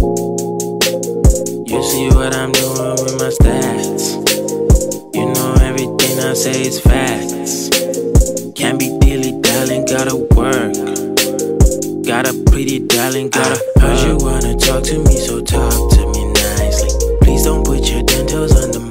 You see what I'm doing with my stats. You know everything I say is facts. Can't be dilly-dallying, gotta work. Got a pretty darling, gotta heard you wanna talk to me, so talk to me nicely. Please don't put your dentals under